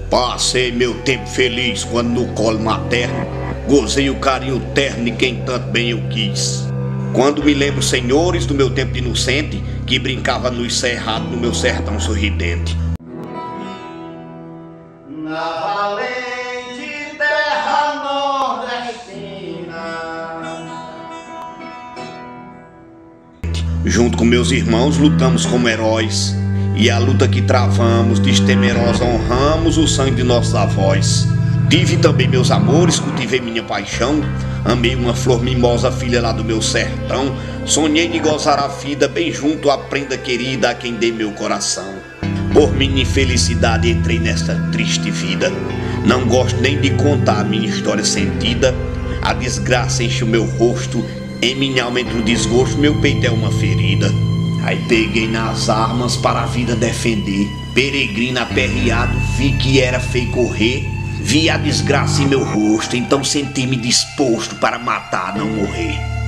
Passei meu tempo feliz quando no colo materno gozei o carinho terno de quem tanto bem eu quis. Quando me lembro, senhores, do meu tempo de inocente, que brincava nos cerrados no meu sertão sorridente. Na valente terra nordestina, Junto com meus irmãos lutamos como heróis, e a luta que travamos, destemerosa honramos o sangue de nossos avós. Tive também meus amores, cultivei minha paixão, amei uma flor mimosa, filha lá do meu sertão. Sonhei de gozar a vida bem junto à prenda querida a quem dei meu coração. Por minha infelicidade entrei nesta triste vida, não gosto nem de contar a minha história sentida. A desgraça enche o meu rosto, em minha alma entra o desgosto, meu peito é uma ferida. Aí peguei nas armas para a vida defender, peregrino aperreado, vi que era feio correr. Vi a desgraça em meu rosto, então senti-me disposto para matar, não morrer.